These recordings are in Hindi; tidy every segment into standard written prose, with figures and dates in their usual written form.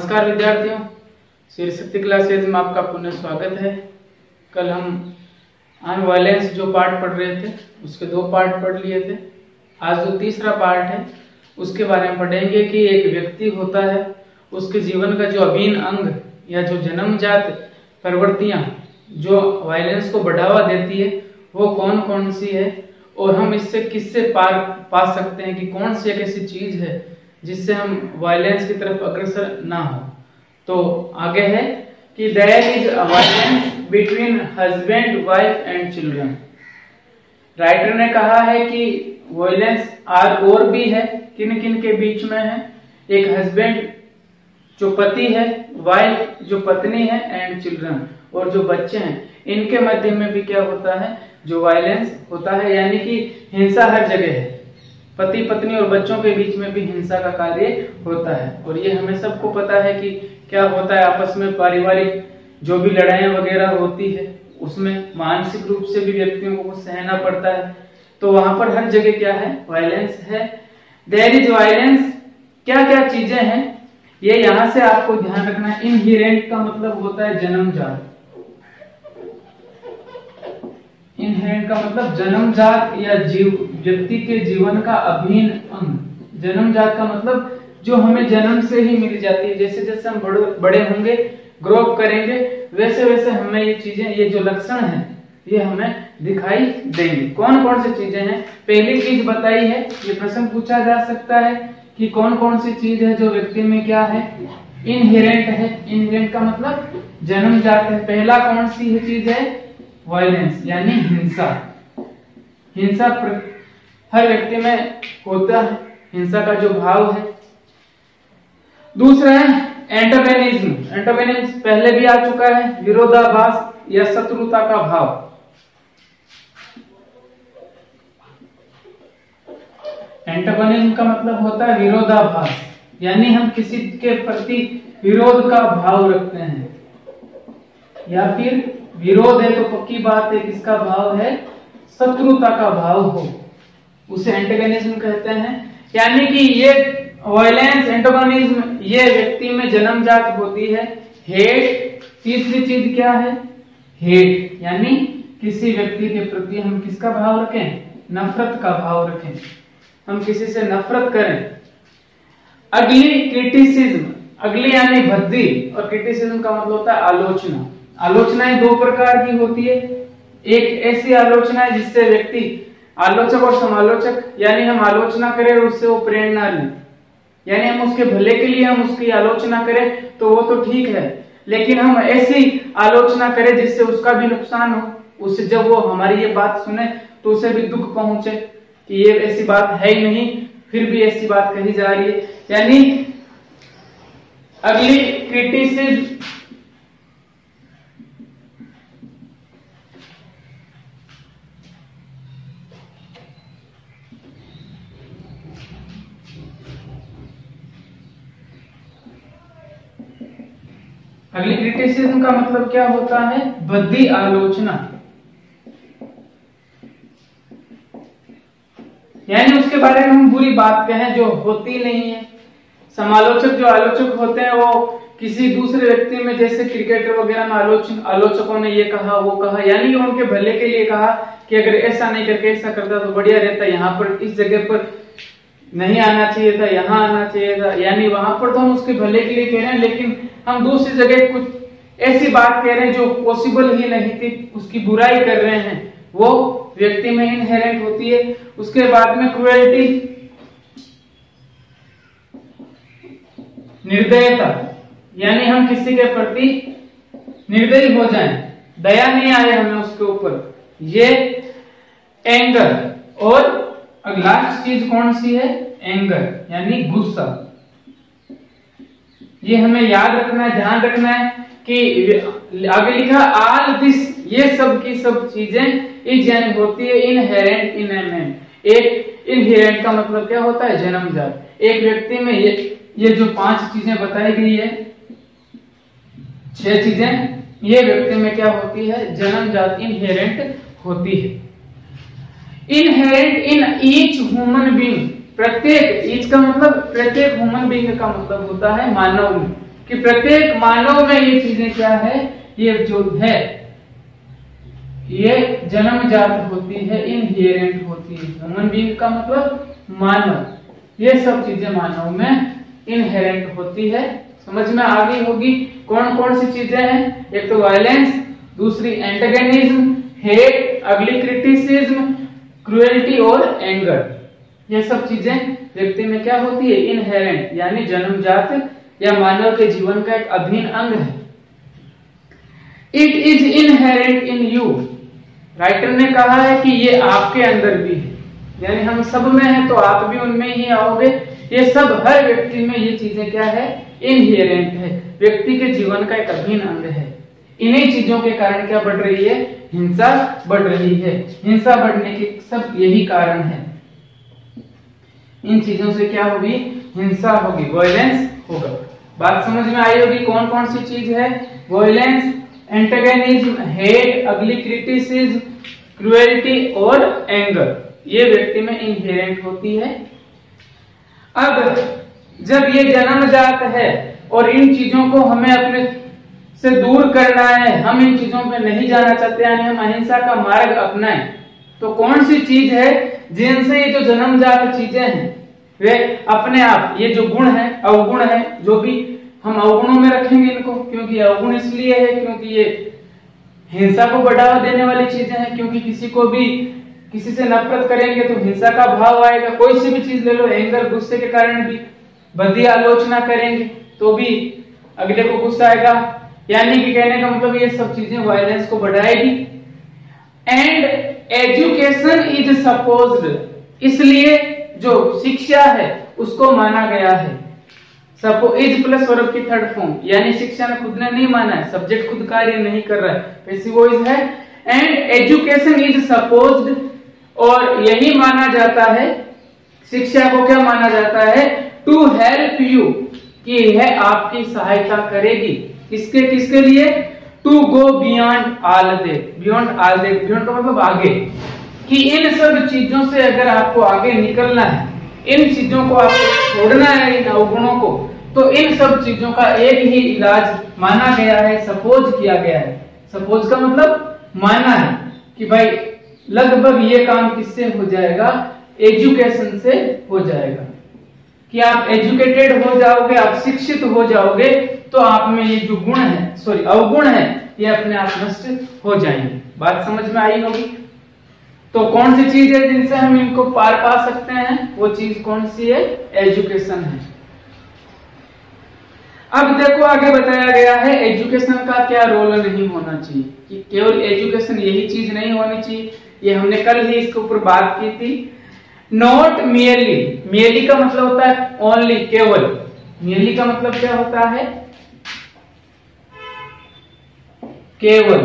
नमस्कार विद्यार्थियों, श्री शक्ति क्लासेज में आपका पुनः स्वागत है। कल हम ऑन वायलेंस जो पार्ट पढ़ रहे थे उसके 2 पार्ट पढ़ लिए थे। आज जो तीसरा पार्ट है उसके बारे में पढ़ेंगे कि एक व्यक्ति होता है, उसके जीवन का जो अभिन्न अंग या जो जन्मजात प्रवृत्तियां जो वायलेंस को बढ़ावा देती है वो कौन कौन सी है और हम इससे किससे पार पा सकते हैं कि कौन सी एक ऐसी चीज है जिससे हम वायलेंस की तरफ अग्रसर ना हो। तो आगे है कि there is a violence between husband, wife and children. Writer ने कहा है कि वायलेंस और भी है, किन किन के बीच में है। एक हस्बैंड जो पति है, वाइफ जो पत्नी है, एंड चिल्ड्रन और जो बच्चे हैं, इनके मध्य में भी क्या होता है, जो वायलेंस होता है, यानी कि हिंसा हर जगह है। पति पत्नी और बच्चों के बीच में भी हिंसा का कार्य होता है और ये हमें सबको पता है कि क्या होता है आपस में। पारिवारिक जो भी लड़ाइयां वगैरह होती है उसमें मानसिक रूप से भी व्यक्तियों को कुछ सहना पड़ता है। तो वहां पर हर जगह क्या है, वायलेंस है। देयर इज वायलेंस, क्या क्या चीजें हैं ये यहां से आपको ध्यान रखना है। इनहेरेंट का मतलब होता है जन्मजात। इनहेरेंट का मतलब जन्मजात या व्यक्ति के जीवन का अभिन्न अंग। जन्मजात का मतलब जो हमें जन्म से ही मिल जाती है। जैसे जैसे हम बड़े होंगे, ग्रो अप करेंगे, वैसे वैसे हमें ये चीजें, ये जो लक्षण है ये हमें दिखाई देंगे। कौन कौन सी चीजें हैं, पहली चीज बताई है। ये प्रश्न पूछा जा सकता है कि कौन कौन सी चीज है जो व्यक्ति में क्या है, इनहेरेंट है। इनहेरेंट का मतलब जन्मजात है। पहला कौन सी चीज है, वायलेंस यानी हिंसा। हिंसा हर व्यक्ति में होता है, हिंसा का जो भाव है। दूसरा है एंटागोनिज्म। एंटागोनिज्म पहले भी आ चुका है, विरोधाभास या शत्रुता का भाव। एंटागोनिज्म का मतलब होता है विरोधाभास, यानी हम किसी के प्रति विरोध का भाव रखते हैं, या फिर विरोध है तो पक्की बात है किसका भाव है, शत्रुता का भाव हो, उसे एंटागोनिज्म कहते हैं। यानी कि ये वायलेंस, एंटागोनिज्म ये व्यक्ति में जन्मजात होती है। हेट, तीसरी चीज क्या है, हेट यानी किसी व्यक्ति के प्रति हम किसका भाव रखें, नफरत का भाव रखें, हम किसी से नफरत करें। अगली क्रिटिसिज्म, अगली यानी भद्दी, और क्रिटिसिज्म का मतलब होता है आलोचना। आलोचनाएं 2 प्रकार की होती है। एक ऐसी आलोचना है जिससे व्यक्ति, आलोचक और समालोचक, यानी हम आलोचना करें और उससे वो प्रेरणा लें, यानी हम उसके भले के लिए हम उसकी आलोचना करें तो वो तो ठीक है, लेकिन हम ऐसी आलोचना करें जिससे उसका भी नुकसान हो, उससे जब वो हमारी ये बात सुने तो उसे भी दुख पहुंचे कि ये ऐसी बात है ही नहीं, फिर भी ऐसी बात कही जा रही है। यानी अगली क्रिटिसिज्म, अगली क्रिटिसिज्म का मतलब क्या होता है, भद्दी आलोचना, यानी उसके बारे में हम बुरी बात कहें जो होती नहीं है। समालोचक, जो आलोचक होते हैं वो किसी दूसरे व्यक्ति में, जैसे क्रिकेटर वगैरह में आलोचकों ने ये कहा वो कहा, यानी उनके भले के लिए कहा कि अगर ऐसा नहीं करके ऐसा करता तो बढ़िया रहता, यहाँ पर इस जगह पर नहीं आना चाहिए था, यहाँ आना चाहिए था, यानी वहां पर तो हम उसके भले के लिए कह रहे हैं, लेकिन हम दूसरी जगह कुछ ऐसी बात कह रहे हैं जो पॉसिबल ही नहीं थी, उसकी बुराई कर रहे हैं, वो व्यक्ति में इनहेरेंट होती है। उसके बाद में क्रुएल्टी, निर्दयता, यानी हम किसी के प्रति निर्दयी हो जाएं, दया नहीं आए हमें उसके ऊपर, ये एंगर। और लास्ट चीज कौन सी है, एंगर यानी गुस्सा। ये हमें याद रखना है, ध्यान रखना है कि आगे लिखा ऑल दिस, ये सब की सब चीजें इज यानी होती है इनहेरेंट इन ए मैन। एक इनहेरेंट का मतलब क्या होता है, जन्मजात। एक व्यक्ति में ये जो 5 चीजें बताई गई है, 6 चीजें, ये व्यक्ति में क्या होती है, जन्मजात, इनहेरेंट होती है। Inherent in each human being, प्रत्येक, ईच का मतलब प्रत्येक ह्यूमन बीइंग का मतलब होता है मानव में। कि प्रत्येक मानव में ये चीजें क्या है, ये जो है ये जन्मजात होती है, इनहेरेंट होती है। ह्यूमन बीइंग का मतलब मानव, ये सब चीजें मानव में इनहेरेंट होती है। समझ में आ गई होगी कौन कौन सी चीजें हैं। एक तो वायलेंस, दूसरी एंटेगनिज्म, हेट, अगली क्रिटिसिज्म, क्रुएल्टी और एंगर। ये सब चीजें व्यक्ति में क्या होती है, इनहेरेंट, यानी जन्मजात या मानव के जीवन का एक अभिन्न अंग है। It is inherent in you, writer ने कहा है कि ये आपके अंदर भी है, यानी हम सब में है तो आप भी उनमें ही आओगे। ये सब हर व्यक्ति में ये चीजें क्या है, इनहेरेंट है, व्यक्ति के जीवन का एक अभिन्न अंग है। इन्हीं चीजों के कारण क्या बढ़ रही है, हिंसा बढ़ रही है। हिंसा बढ़ने के सब यही कारण है। इन चीजों से क्या होगी, हिंसा होगी, वायलेंस होगा। बात समझ में आई होगी कौन कौन सी चीज है, वायलेंस, एंटेगनिज्म, हेट, अगली क्रिटिसिज्म, क्रुएल्टी और एंगर, ये व्यक्ति में इनहेरेंट होती है। अब जब ये जन्मजात है और इन चीजों को हमें अपने से दूर करना है, हम इन चीजों पे नहीं जाना चाहते, यानी हम अहिंसा का मार्ग अपनाएं, तो कौन सी चीज है जिनसे ये जो जन्मजात चीजें हैं वे अपने आप, ये जो गुण है, अवगुण है, जो भी हम अवगुणों में रखेंगे इनको, क्योंकि अवगुण इसलिए है क्योंकि ये हिंसा को बढ़ावा देने वाली चीजें हैं। क्योंकि किसी से नफरत करेंगे तो हिंसा का भाव आएगा। कोई सी भी चीज ले लो, एंगर, गुस्से के कारण भी भद्दी आलोचना करेंगे तो भी अगले को गुस्सा आएगा, यानी कि कहने का मतलब ये सब चीजें वायलेंस को बढ़ाएगी। एंड एजुकेशन इज सपोज्ड, इसलिए जो शिक्षा है उसको माना गया है। सपो इज प्लस वर्ब की थर्ड फॉर्म, यानी शिक्षा ने खुद ने नहीं माना है, सब्जेक्ट खुद कार्य नहीं कर रहा है, पैसिव वॉइस है। एंड एजुकेशन इज सपोज्ड, और यही माना जाता है, शिक्षा को क्या माना जाता है, टू हेल्प यू, कि यह आपकी सहायता करेगी। किसके किसके लिए, to go beyond all that, beyond all that, beyond का मतलब आगे, कि इन सब चीजों से अगर आपको आगे निकलना है, इन चीजों को आपको छोड़ना है, इन अवगुणों को, तो इन सब चीजों का एक ही इलाज माना गया है, सपोज किया गया है। सपोज का मतलब माना है कि भाई लगभग ये काम किससे हो जाएगा, एजुकेशन से हो जाएगा, कि आप एजुकेटेड हो जाओगे, आप शिक्षित हो जाओगे, तो आप में ये जो गुण है, सॉरी अवगुण है, ये अपने आप नष्ट हो जाएंगे। बात समझ में आई होगी। तो कौन सी चीज है जिनसे हम इनको पार पा सकते हैं, वो चीज कौन सी है, एजुकेशन है। अब देखो आगे बताया गया है एजुकेशन का क्या रोल नहीं होना चाहिए, कि केवल एजुकेशन यही चीज नहीं होनी चाहिए, ये हमने कल ही इसके ऊपर बात की थी। नॉट मियरली, मियरली का मतलब होता है ओनली, केवल। मियरली का मतलब क्या होता है, केवल,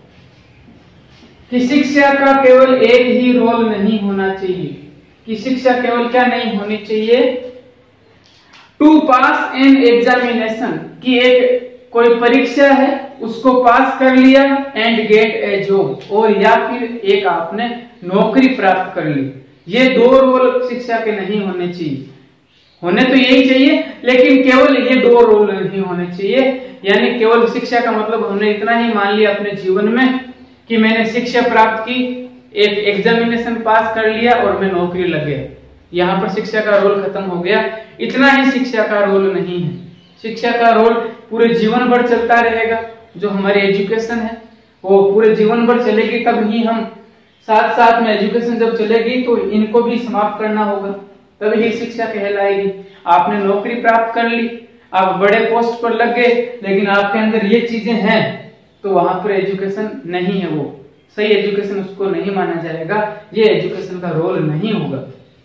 कि शिक्षा का केवल एक ही रोल नहीं होना चाहिए, कि शिक्षा केवल क्या नहीं होनी चाहिए, टू पास एन एग्जामिनेशन, कि एक कोई परीक्षा है उसको पास कर लिया, एंड गेट ए जॉब, और या फिर एक आपने नौकरी प्राप्त कर ली। ये दो रोल शिक्षा के नहीं होने चाहिए, होने तो यही चाहिए, लेकिन केवल ये दो रोल नहीं होने चाहिए। यानी केवल शिक्षा का मतलब हमने इतना ही मान लिया अपने जीवन में कि मैंने शिक्षा प्राप्त की, एक एग्जामिनेशन पास कर लिया और मैं नौकरी लग गया, यहाँ पर शिक्षा का रोल खत्म हो गया। इतना ही शिक्षा का रोल नहीं है, शिक्षा का रोल पूरे जीवन भर चलता रहेगा। जो हमारी एजुकेशन है वो पूरे जीवन भर चलेगी, तब ही हम साथ साथ में एजुकेशन जब चलेगी तो इनको भी समाप्त करना होगा, तब ही शिक्षा कहलाएगी। आपने नौकरी प्राप्त कर ली, आप बड़े पोस्ट पर लग गए, लेकिन आपके अंदर ये चीजें हैं, तो वहां पर एजुकेशन नहीं है, वो सही एजुकेशन उसको नहीं माना जाएगा, ये एजुकेशन का रोल नहीं होगा।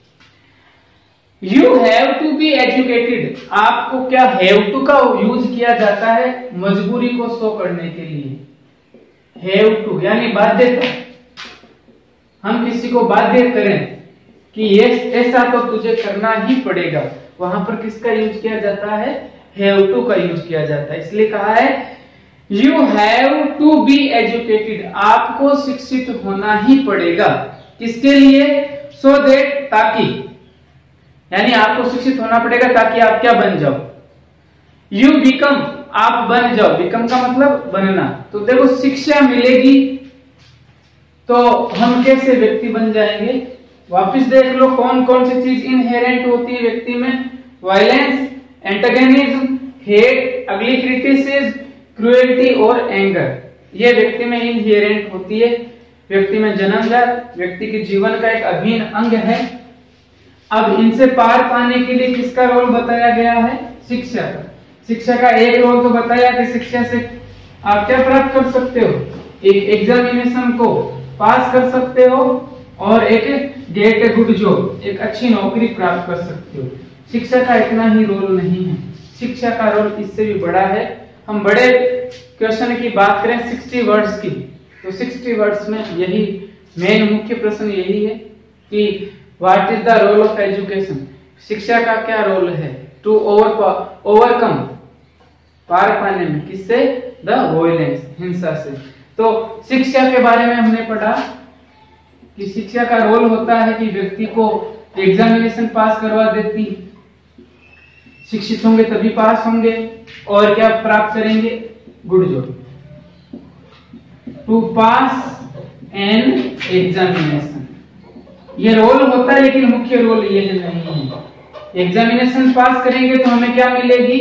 You have to be educated, आपको क्या हैव टू का यूज किया जाता है मजबूरी को शो करने के लिए। हैव टू यानी बाध्यता, हम किसी को बाध्य करें कि ये ऐसा तो तुझे करना ही पड़ेगा, वहां पर किसका यूज किया जाता है, हैव टू का यूज किया जाता है। इसलिए कहा है you have to be educated, आपको शिक्षित होना ही पड़ेगा। किसके लिए, सो दैट, ताकि, यानी आपको शिक्षित होना पड़ेगा ताकि आप क्या बन जाओ, यू बिकम, आप बन जाओ, बिकम का मतलब बनना। तो देखो शिक्षा मिलेगी तो हम कैसे व्यक्ति बन जाएंगे। वापस देख लो कौन कौन सी चीज इनहेरेंट होती है व्यक्ति में। वायलेंस, एंटागोनिज्म, हेट, अगली क्रिटिसिज्म, क्रुएल्टी और एंगर, ये व्यक्ति में इनहेरेंट होती है। व्यक्ति में जन्मजात, व्यक्ति के जीवन का एक अभिन्न अंग है। अब इनसे पार पाने के लिए किसका रोल बताया गया है? शिक्षा का। शिक्षा का एक रोल तो बताया कि शिक्षा से आप क्या प्राप्त कर सकते हो, एक एग्जामिनेशन को पास कर सकते हो और एक गेट ए गुड जॉब, एक अच्छी नौकरी प्राप्त कर सकते हो। शिक्षा का इतना ही रोल नहीं है, शिक्षा का रोल इससे भी बड़ा है। हम बड़े क्वेश्चन की बात करें 60 वर्ड्स की, तो 60 वर्ड्स में यही मेन मुख्य प्रश्न यही है कि what is the role of education, शिक्षा का क्या रोल है टू ओवरकम, पार पाने में, किससे? द वायलेंस, हिंसा से। तो शिक्षा के बारे में हमने पढ़ा कि शिक्षा का रोल होता है कि व्यक्ति को एग्जामिनेशन पास करवा देती, शिक्षित होंगे तभी पास होंगे और क्या प्राप्त करेंगे? Good job, to pass an examination, ये रोल होता है लेकिन मुख्य रोल ये नहीं है। एग्जामिनेशन पास करेंगे तो हमें क्या मिलेगी?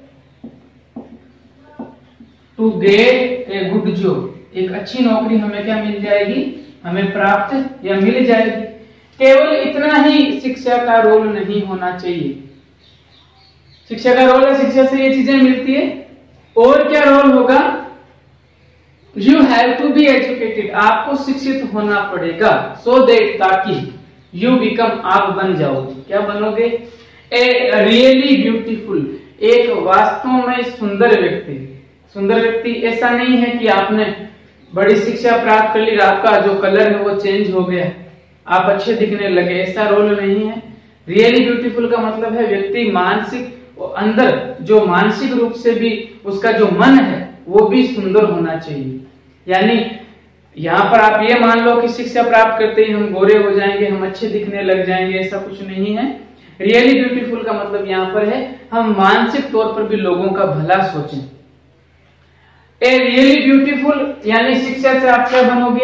To get a good job, एक अच्छी नौकरी हमें क्या मिल जाएगी? हमें प्राप्त या मिल जाएगी। केवल इतना ही शिक्षा का रोल नहीं होना चाहिए। शिक्षा का रोल है, शिक्षा से ये चीजें मिलती है, और क्या रोल होगा? You have to be educated, आपको शिक्षित होना पड़ेगा, सो दैट, ताकि यू बिकम, आप बन जाओगे। क्या बनोगे? ए रियली ब्यूटीफुल, एक वास्तव में सुंदर व्यक्ति। सुंदर व्यक्ति ऐसा नहीं है कि आपने बड़ी शिक्षा प्राप्त कर ली, आपका जो कलर है वो चेंज हो गया, आप अच्छे दिखने लगे, ऐसा रोल नहीं है। रियली ब्यूटीफुल का मतलब है व्यक्ति मानसिक अंदर, जो मानसिक रूप से भी उसका जो मन है वो भी सुंदर होना चाहिए। यानी यहाँ पर आप ये मान लो कि शिक्षा प्राप्त करते ही हम गोरे हो जाएंगे, हम अच्छे दिखने लग जाएंगे, ऐसा कुछ नहीं है। रियली ब्यूटीफुल का मतलब यहाँ पर है हम मानसिक तौर पर भी लोगों का भला सोचें। ए रियली ब्यूटीफुल यानी शिक्षा से आप क्या बनोगे?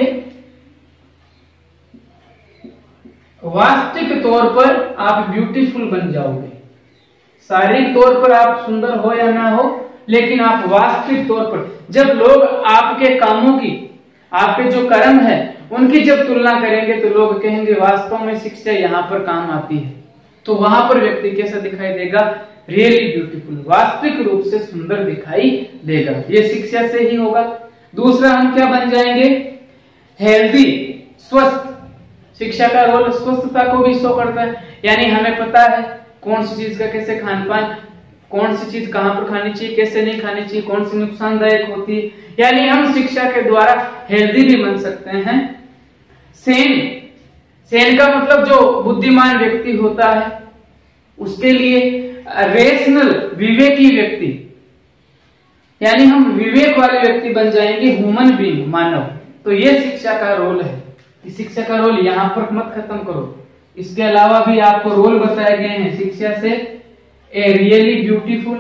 वास्तविक तौर पर आप ब्यूटीफुल बन जाओगे। शारीरिक तौर पर आप सुंदर हो या ना हो, लेकिन आप वास्तविक तौर पर, जब लोग आपके कामों की, आपके जो कर्म है उनकी जब तुलना करेंगे तो लोग कहेंगे वास्तव में शिक्षा यहाँ पर काम आती है। तो वहां पर व्यक्ति कैसा दिखाई देगा? रियली ब्यूटीफुल, वास्तविक रूप से सुंदर दिखाई देगा। ये शिक्षा से ही होगा। दूसरा हम क्या बन जाएंगे? हेल्दी, स्वस्थ। शिक्षा का रोल स्वस्थता को भी शो करता है, यानी हमें पता है कौन सी चीज का कैसे खान पान, कौन सी चीज कहां पर खानी चाहिए, कैसे नहीं खानी चाहिए, कौन सी नुकसानदायक होती है। यानी हम शिक्षा के द्वारा हेल्दी भी बन सकते हैं। सेन, सेन का मतलब जो बुद्धिमान व्यक्ति होता है उसके लिए रेशनल, विवेकी व्यक्ति, यानी हम विवेक वाले व्यक्ति बन जाएंगे, ह्यूमन बीइंग, मानव। तो ये शिक्षा का रोल है। शिक्षा का रोल यहाँ पर मत खत्म करो, इसके अलावा भी आपको रोल बताए गए हैं शिक्षा से। ए रियली ब्यूटीफुल,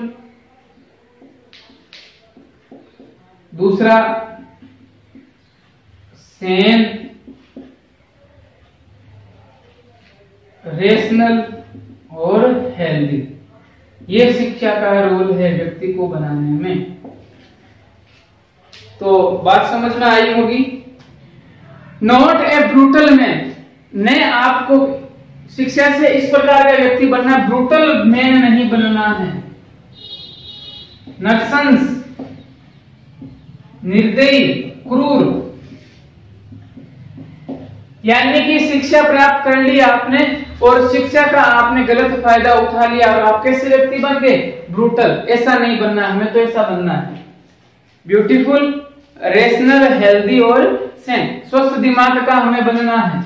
दूसरा सेन, रेशनल और हेल्दी, ये शिक्षा का रोल है व्यक्ति को बनाने में। तो बात समझ में आई होगी। नॉट ए ब्रूटल मैन, ने आपको शिक्षा से इस प्रकार का व्यक्ति बनना, ब्रूटल मैन नहीं बनना है। नक्संस, निर्दयी, क्रूर, यानी कि शिक्षा प्राप्त कर ली आपने और शिक्षा का आपने गलत फायदा उठा लिया और आप कैसे व्यक्ति बन गए? ब्रूटल। ऐसा नहीं बनना है, हमें तो ऐसा बनना है। ब्यूटीफुल, रेशनल, हेल्दी और सेन, स्वस्थ दिमाग का हमें बनना है।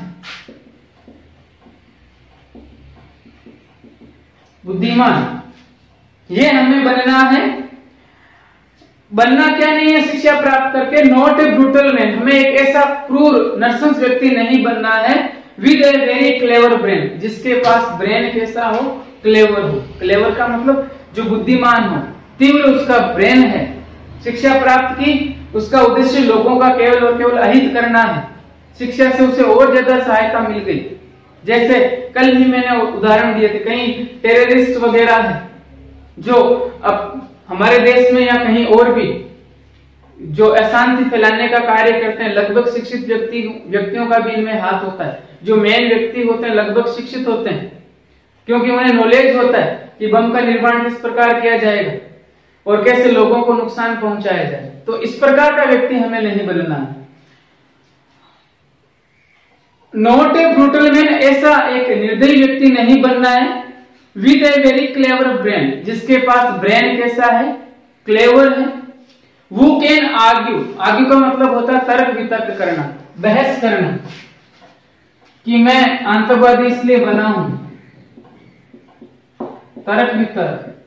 बुद्धिमान, ये हमें बनना है। बनना क्या नहीं है शिक्षा प्राप्त करके? नॉट ए ब्रूटल मैन, हमें एक ऐसा क्रूर नरसंस व्यक्ति नहीं बनना है। With a very clever brain, जिसके पास ब्रेन कैसा हो? क्लेवर हो। क्लेवर का मतलब जो बुद्धिमान हो, तीव्र उसका ब्रेन है। शिक्षा प्राप्त की, उसका उद्देश्य लोगों का केवल और केवल अहित करना है। शिक्षा से उसे और ज्यादा सहायता मिल गई। जैसे कल ही मैंने उदाहरण दिए थे, कई टेररिस्ट वगैरह है जो अब हमारे देश में या कहीं और भी जो अशांति फैलाने का कार्य करते हैं, लगभग शिक्षित व्यक्तियों का भी इनमें हाथ होता है। जो मेन व्यक्ति होते हैं लगभग शिक्षित होते हैं, क्योंकि उन्हें नॉलेज होता है कि बम का निर्माण किस प्रकार किया जाएगा और कैसे लोगों को नुकसान पहुंचाया जाए। तो इस प्रकार का व्यक्ति हमें नहीं बनना है। नॉट ए ब्रूटल मैन, ऐसा एक निर्दयी व्यक्ति नहीं बनना है। With a very clever brain, जिसके पास ब्रेन कैसा है, क्लेवर है। Who can argue, आर्ग्यू का मतलब होता है तर्क वितर्क करना, बहस करना, कि मैं आतंकवादी इसलिए बना हूं, तर्क वितर्क,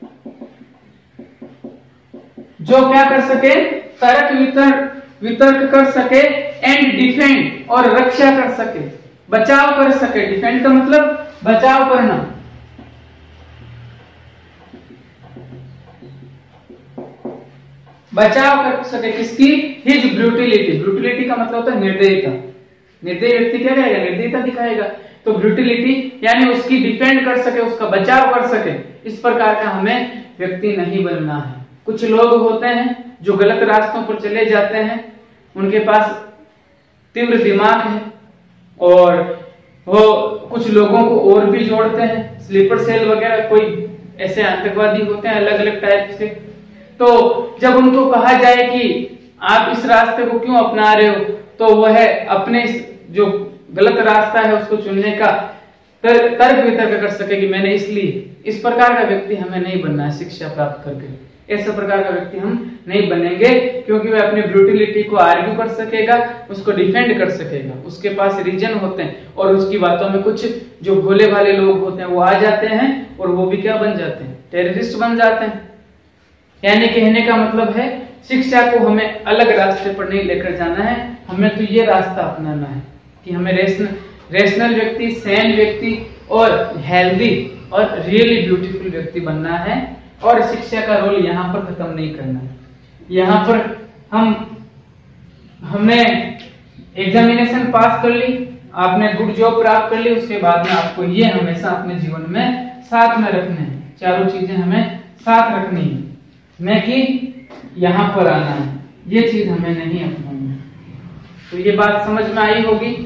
जो क्या कर सके, तर्क वितर्क कर सके, एंड डिफेंड, और रक्षा कर सके, बचाव कर सके। डिफेंड का मतलब बचाव करना। बचाव कर सके किसकी, हिज ब्रूटिलिटी। ब्रूटिलिटी का मतलब होता है निर्दयता। निर्दयी व्यक्ति क्या करेगा, निर्दयता दिखाएगा। तो ब्रूटिलिटी यानी उसकी डिफेंड कर सके, उसका बचाव कर सके, इस प्रकार का हमें व्यक्ति नहीं बनना है। कुछ लोग होते हैं जो गलत रास्तों पर चले जाते हैं, उनके पास तीव्र दिमाग है और वो कुछ लोगों को और भी जोड़ते हैं, स्लीपर सेल वगैरह, कोई ऐसे आतंकवादी होते हैं अलग अलग टाइप से। तो जब उनको कहा जाए कि आप इस रास्ते को क्यों अपना रहे हो, तो वह अपने जो गलत रास्ता है उसको चुनने का तर्क वितर्क कर सके कि मैंने इसलिए। इस प्रकार का व्यक्ति हमें नहीं बनना है शिक्षा प्राप्त करके। ऐसे प्रकार का व्यक्ति हम नहीं बनेंगे, क्योंकि वह अपनी ब्रूटिलिटी को आर्ग्यू कर सकेगा, उसको डिफेंड कर सकेगा, उसके पास रीजन होते हैं, और उसकी बातों में कुछ जो भोले भाले लोग होते हैं वो आ जाते हैं और वो भी क्या बन जाते हैं, टेररिस्ट बन जाते हैं। यानी कहने का मतलब है शिक्षा को हमें अलग रास्ते पर नहीं लेकर जाना है, हमें तो ये रास्ता अपनाना है कि हमें रेशनल व्यक्ति, सैन व्यक्ति और हेल्दी और रियली ब्यूटीफुल व्यक्ति बनना है। और शिक्षा का रोल यहाँ पर खत्म नहीं करना है। यहाँ पर हमने एग्जामिनेशन पास कर ली, आपने गुड जॉब प्राप्त कर ली, उसके बाद में आपको ये हमेशा अपने जीवन में साथ में रखने हैं, चारों चीजें हमें साथ रखनी है, न कि यहाँ पर आना है, ये चीज हमें नहीं अपनानी है। तो ये बात समझ में आई होगी।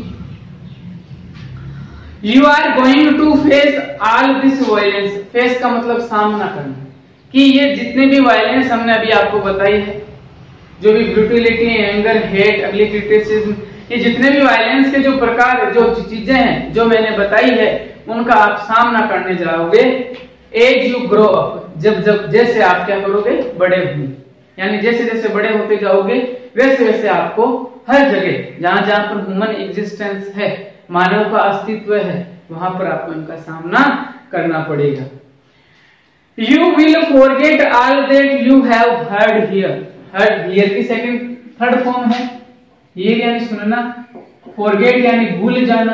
You are going to face all this violence, face का मतलब सामना करना, कि ये जितने भी वायलेंस हमने अभी आपको बताई है, जो भी ब्रूटिलिटी, एंगर, हेट, अगली क्रिटिसिज्म, ये जितने भी वायलेंस के जो प्रकार, जो चीजें हैं जो मैंने बताई है, उनका आप सामना करने जाओगे एज यू ग्रो अप, जब जैसे आप क्या करोगे, बड़े होंगे। यानी जैसे जैसे बड़े होते जाओगे वैसे वैसे आपको हर जगह जहां जहां पर ह्यूमन एग्जिस्टेंस है, मानव का अस्तित्व है, वहां पर आपको इनका सामना करना पड़ेगा। You will forget all that you have heard here. Heard here की थर्ड फॉर्म है ये, यानी सुनना, forget यानी भूल जाना,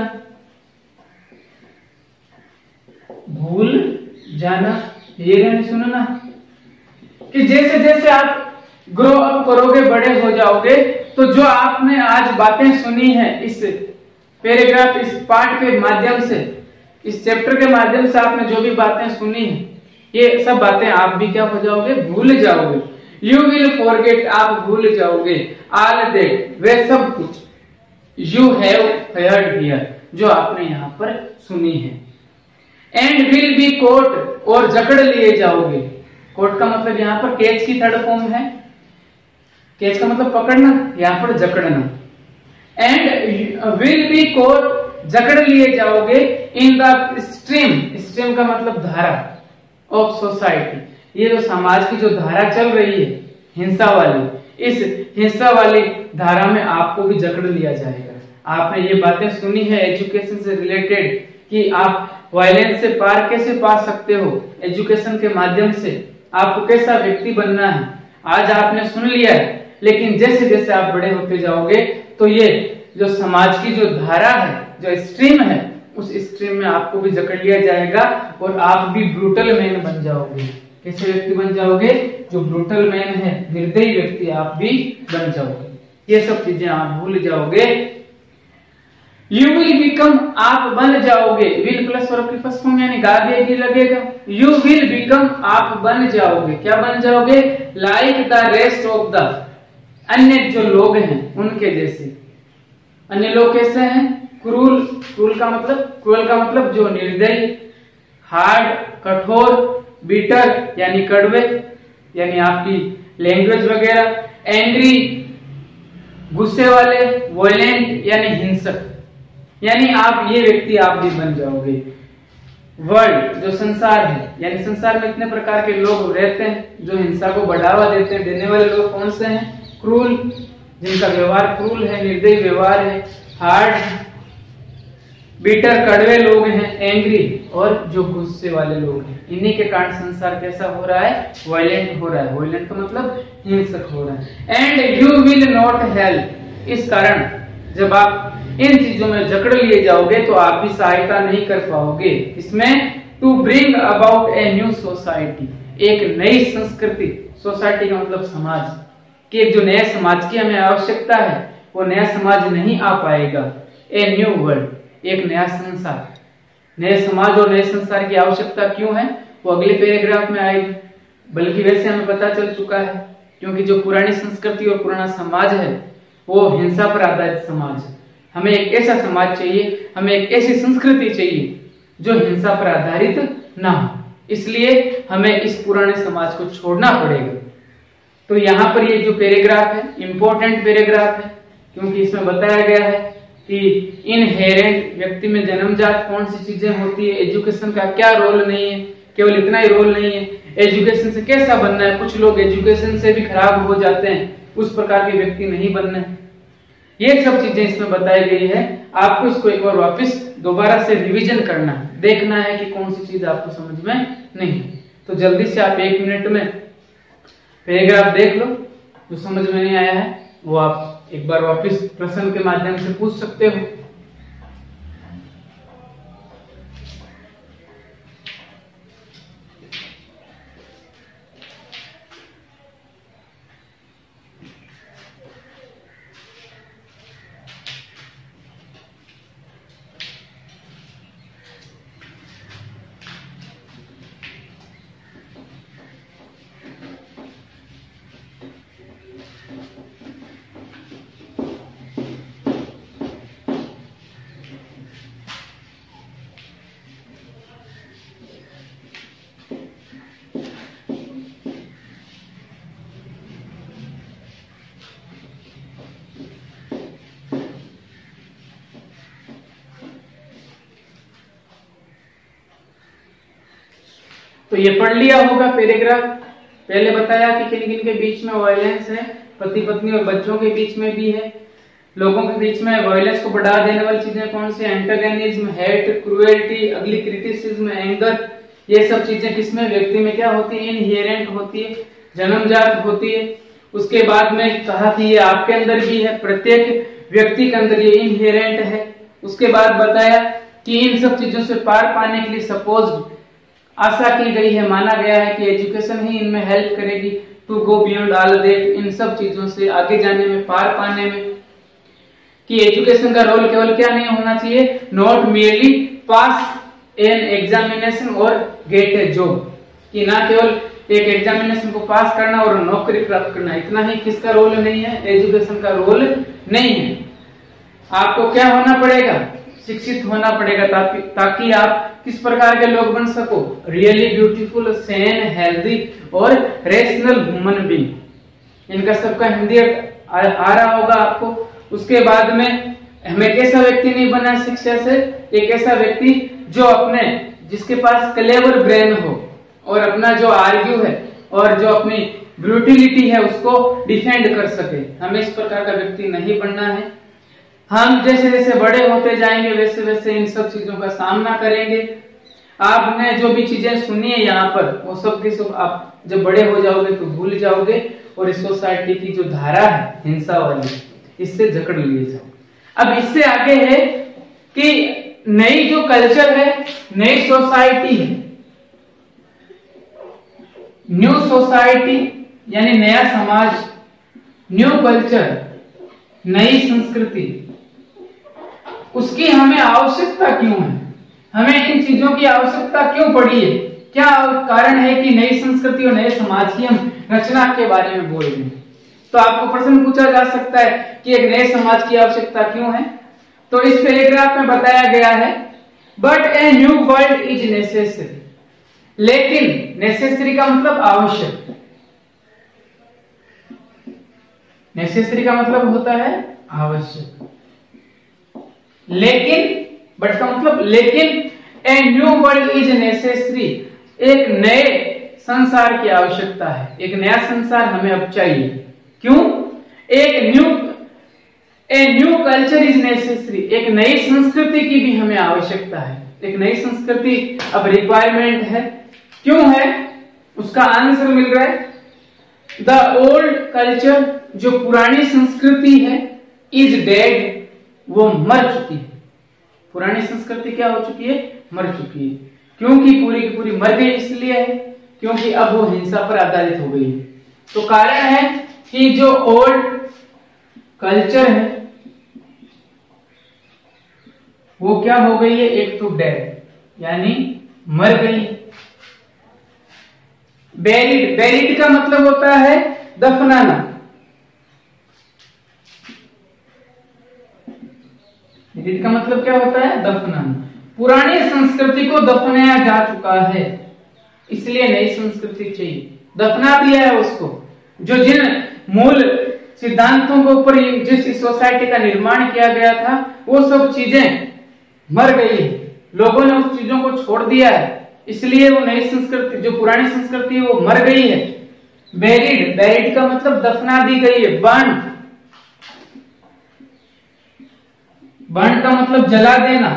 भूल जाना, ये यानी सुनना। कि जैसे जैसे आप ग्रो अप करोगे, बड़े हो जाओगे, तो जो आपने आज बातें सुनी है इस पैराग्राफ, इस पार्ट के माध्यम से, इस चैप्टर के माध्यम से आपने जो भी बातें सुनी है, ये सब बातें आप भी क्या हो जाओगे, भूल जाओगे। यू विल फॉरगेट, आप भूल जाओगे, ऑल दैट, वे सब कुछ, यू हैव हर्ड हियर, जो आपने यहाँ पर सुनी है। एंड विल बी कोट, और जकड़ लिए जाओगे। कोट का मतलब यहाँ पर कैच की थर्ड फॉर्म है, कैच का मतलब पकड़ना, यहाँ पर जकड़ना। एंड विल बी कोट, जकड़ लिए जाओगे, इन द स्ट्रीम, स्ट्रीम का मतलब धारा, ऑफ सोसाइटी, ये जो समाज की जो धारा चल रही है हिंसा वाली, इस हिंसा वाली धारा में आपको भी जकड़ लिया जाएगा। आपने ये बातें सुनी है एजुकेशन से रिलेटेड, कि आप वायलेंस से पार कैसे पा सकते हो, एजुकेशन के माध्यम से आपको कैसा व्यक्ति बनना है, आज आपने सुन लिया है। लेकिन जैसे जैसे आप बड़े होते जाओगे तो ये जो समाज की जो धारा है, जो स्ट्रीम है, उस स्ट्रीम में आपको भी जकड़ लिया जाएगा और आप भी ब्रूटल मैन बन जाओगे। कैसे व्यक्ति बन जाओगे? जो ब्रूटल मैन है, निर्दयी व्यक्ति आप भी बन जाओगे। ये सब चीजें आप भूल जाओगे। यू विल बिकम, आप बन जाओगे, विल प्लस वर्ब की फर्स्ट फॉर्म यानी गागे लगेगा। यू विल बिकम, आप बन जाओगे, क्या बन जाओगे? Like the rest of the, अन्य जो लोग हैं उनके जैसे। अन्य लोग कैसे हैं? क्रूल, क्रूल का मतलब जो निर्दयी, हार्ड कठोर, बिटर यानी कड़वे, यानी आपकी लैंग्वेज वगैरह, एंग्री गुस्से वाले, वायलेंट यानी हिंसक, यानी आप ये व्यक्ति आप भी बन जाओगे। वर्ल्ड जो संसार है, यानी संसार में इतने प्रकार के लोग रहते हैं जो हिंसा को बढ़ावा देते हैं। देने वाले लोग कौन से हैं? क्रूल, जिनका व्यवहार क्रूल है, निर्दयी व्यवहार है। हार्ड, बिटर कड़वे लोग हैं। एंग्री, और जो गुस्से वाले लोग हैं। इन्हीं के कारण संसार कैसा हो रहा है? वायलेंट हो रहा है। वायलेंट का मतलब हिंसक हो रहा है। And you will not help, इस कारण जब आप इन चीजों में जकड़ लिए जाओगे तो आप भी सहायता नहीं कर पाओगे। इसमें to bring about a new society, एक नई संस्कृति, सोसाइटी का मतलब समाज, कि एक जो नया समाज की हमें आवश्यकता है वो नया समाज नहीं आ पाएगा। ए न्यू वर्ल्ड, एक नया संसार। नए समाज और नए संसार की आवश्यकता क्यों है वो अगले पैराग्राफ में आएगी, बल्कि वैसे हमें पता चल चुका है, क्योंकि जो पुरानी संस्कृति और पुराना समाज है वो हिंसा पर आधारित समाज है। हमें एक ऐसा समाज चाहिए, हमें एक ऐसी संस्कृति चाहिए जो हिंसा पर आधारित ना हो, इसलिए हमें इस पुराने समाज को छोड़ना पड़ेगा। तो यहाँ पर ये जो पैराग्राफ है इंपॉर्टेंट पैराग्राफ है, क्योंकि इसमें बताया गया है कि इनहेरेंट, व्यक्ति में जन्मजात कौन सी चीजें होती है, एजुकेशन का क्या रोल नहीं है, केवल इतना ही रोल नहीं है, एजुकेशन से कैसा बनना है। कुछ लोग एजुकेशन से भी खराब हो जाते हैं, उस प्रकार के व्यक्ति नहीं बनना है। ये सब चीजें इसमें बताई गई है। आपको इसको एक बार वापस दोबारा से रिवीजन करना है, देखना है कि कौन सी चीज आपको समझ में नहीं। तो जल्दी से आप 1 मिनट में पैराग्राफ देख लो, जो समझ में नहीं आया है वो आप एक बार वापस प्रश्न के माध्यम से पूछ सकते हो। तो ये पढ़ लिया होगा पैराग्राफ। पहले बताया कि किन किन के बीच में वायलेंस है, पति पत्नी और बच्चों के बीच में भी है। लोगों के बीच में वायलेंस को बढ़ा देने वाली चीजें कौन सी? Antagonism, hate, cruelty, ugly criticism, anger. ये सब चीजें किसमें? व्यक्ति में क्या होती है? इनहेरेंट होती है, जन्मजात होती है। उसके बाद में कहा कि ये आपके अंदर भी है, प्रत्येक व्यक्ति के अंदर ये इनहेरेंट है। उसके बाद बताया कि इन सब चीजों से पार पाने के लिए सपोज आशा की गई है, माना गया है कि एजुकेशन ही इनमें हेल्प करेगी to go beyond all that, इन सब चीजों से आगे जाने में, पार पाने में। कि एजुकेशन का रोल केवल क्या नहीं होना चाहिए? Not merely pass an examination और गेट ए जॉब, कि ना केवल एक एग्जामिनेशन को पास करना और नौकरी प्राप्त करना, इतना ही किसका रोल नहीं है? एजुकेशन का रोल नहीं है। आपको क्या होना पड़ेगा? शिक्षित होना पड़ेगा, ताकि आप किस प्रकार के लोग बन सको? रियली ब्यूटीफुल, सेन, हेल्दी और रेशनल ह्यूमन बीइंग। इनका सबका हिंदी आ रहा होगा आपको। उसके बाद में हमें कैसा व्यक्ति नहीं बना है शिक्षा से? एक ऐसा व्यक्ति जो अपने, जिसके पास क्लेवर ब्रेन हो और अपना जो आर्ग्यू है और जो अपनी ब्रूटिलिटी है उसको डिफेंड कर सके। हमें इस प्रकार का व्यक्ति नहीं बनना है। हम जैसे जैसे बड़े होते जाएंगे वैसे वैसे इन सब चीजों का सामना करेंगे। आपने जो भी चीजें सुनी है यहाँ पर वो सब की सब आप जब बड़े हो जाओगे तो भूल जाओगे, और इस सोसाइटी की जो धारा है हिंसा वाली, इससे जकड़ लिए जाओ। अब इससे आगे है कि नई जो कल्चर है, नई सोसाइटी है, न्यू सोसाइटी यानी नया समाज, न्यू कल्चर नई संस्कृति, उसकी हमें आवश्यकता क्यों है, हमें इन चीजों की आवश्यकता क्यों पड़ी है, क्या कारण है कि नई संस्कृति और नए समाज की हम रचना के बारे में बोल रहे हैं। तो आपको प्रश्न पूछा जा सकता है कि एक नए समाज की आवश्यकता क्यों है। तो इस पैराग्राफ में बताया गया है but a new world is necessary, लेकिन नेसेसरी का मतलब आवश्यक, नेसेसरी का मतलब होता है आवश्यक, लेकिन बट का मतलब लेकिन a new world is necessary, एक नए संसार की आवश्यकता है, एक नया संसार हमें अब चाहिए। क्यों? A new culture is necessary, एक नई संस्कृति की भी हमें आवश्यकता है, एक नई संस्कृति अब रिक्वायरमेंट है। क्यों है? उसका आंसर मिल रहा है द ओल्ड कल्चर, जो पुरानी संस्कृति है, इज डेड, वो मर चुकी है। पुरानी संस्कृति क्या हो चुकी है? मर चुकी है। क्योंकि पूरी की पूरी मर गई इसलिए है क्योंकि अब वो हिंसा पर आधारित हो गई है। तो कारण है कि जो ओल्ड कल्चर है वो क्या हो गई है? एक तो डेड यानी मर गई। बेरिड, बेरिड का मतलब होता है दफनाना, बेरिड का मतलब क्या होता है? दफनाना। पुरानी संस्कृति को दफनाया जा चुका है, इसलिए नई संस्कृति चाहिए। दफना दिया है उसको, जो जिन मूल सिद्धांतों के ऊपर जिस सोसाइटी का निर्माण किया गया था वो सब चीजें मर गई है, लोगों ने उस चीजों को छोड़ दिया है, इसलिए वो नई संस्कृति, जो पुरानी संस्कृति है वो मर गई है। बेरिड, बेरिड का मतलब दफना दी गई है। बर्न, बर्न का मतलब जला देना,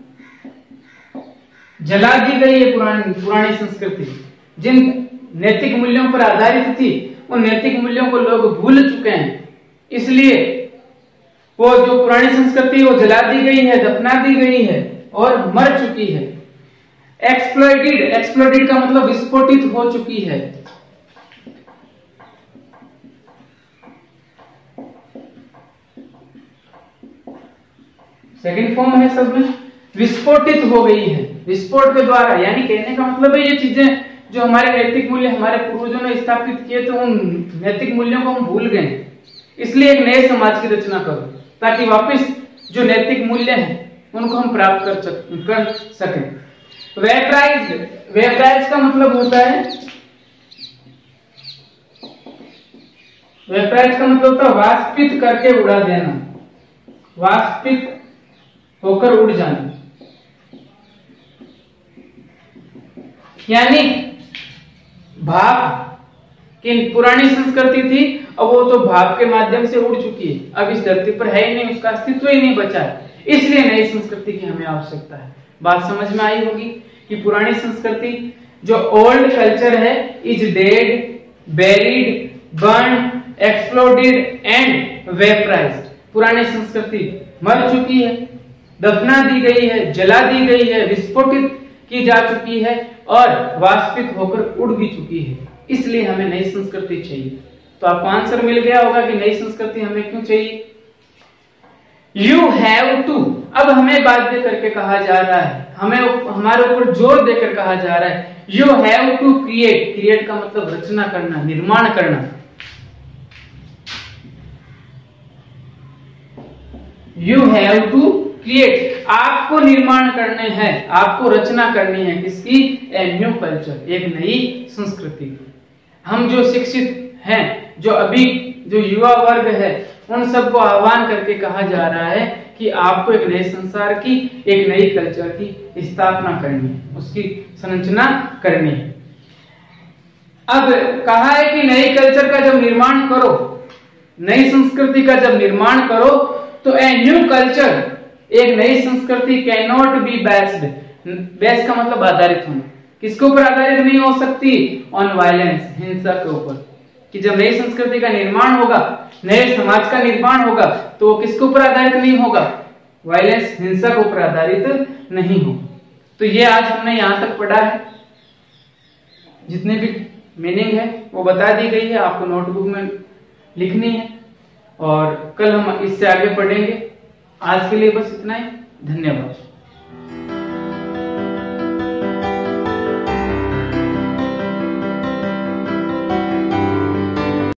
जला दी गई है पुरानी संस्कृति। जिन नैतिक मूल्यों पर आधारित थी उन नैतिक मूल्यों को लोग भूल चुके हैं, इसलिए वो जो पुरानी संस्कृति वो जला दी गई है, दफना दी गई है और मर चुकी है। एक्सप्लॉइटेड, एक्सप्लॉइटेड का मतलब विस्फोटित हो चुकी है। सेकंड फॉर्म है सब में, विस्फोटित हो गई है, विस्फोट के द्वारा, यानी कहने का मतलब है ये चीजें जो हमारे नैतिक मूल्य हमारे पूर्वजों ने स्थापित किए थे उन नैतिक मूल्यों को हम भूल गए, इसलिए एक नए समाज की रचना करो ताकि वापस जो नैतिक मूल्य हैं उनको हम प्राप्त कर सकें। वेपराइज, वेपराइज का मतलब होता है, वेपराइज का मतलब होता है वाष्पित करके उड़ा देना, वाष्पित होकर उड़ जाना, यानी भाप की पुरानी संस्कृति थी, अब वो तो भाप के माध्यम से उड़ चुकी है, अब इस धरती पर है ही नहीं, उसका अस्तित्व ही नहीं बचा है, इसलिए नई संस्कृति की हमें आवश्यकता है। बात समझ में आई होगी कि पुरानी संस्कृति जो ओल्ड कल्चर है is dead, buried, burn, exploded and vaporised. पुरानी संस्कृति मर चुकी है, दफना दी गई है, जला दी गई है, विस्फोटित की जा चुकी है और वाष्पित होकर उड़ भी चुकी है, इसलिए हमें नई संस्कृति चाहिए। तो आपको आंसर मिल गया होगा कि नई संस्कृति हमें क्यों चाहिए। यू हैव टू, अब हमें बाध्य करके कहा जा रहा है, हमें हमारे ऊपर जोर देकर कहा जा रहा है, you have to create, create का मतलब रचना करना, निर्माण करना। यू हैव टू क्रिएट, आपको निर्माण करने हैं, आपको रचना करनी है किसकी? ए न्यू कल्चर, एक नई संस्कृति की। हम जो शिक्षित हैं, जो अभी जो युवा वर्ग है, उन सबको आह्वान करके कहा जा रहा है कि आपको एक नए संसार की, एक नई कल्चर की स्थापना करनी है, उसकी संरचना करनी है। अब कहा है कि नई कल्चर का जब निर्माण करो, नई संस्कृति का जब निर्माण करो, तो ए न्यू कल्चर, एक नई संस्कृति can not be based, based का मतलब आधारित होना, किसके ऊपर आधारित नहीं हो सकती? ऑन वायलेंस, हिंसा के ऊपर। कि जब नई संस्कृति का निर्माण होगा, नए समाज का निर्माण होगा, तो वो किसके ऊपर आधारित नहीं होगा? वायलेंस, हिंसा के ऊपर आधारित नहीं होगा। तो ये आज हमने यहां तक पढ़ा है, जितने भी मीनिंग है वो बता दी गई है, आपको नोटबुक में लिखनी है और कल हम इससे आगे पढ़ेंगे। आज के लिए बस इतना ही। धन्यवाद।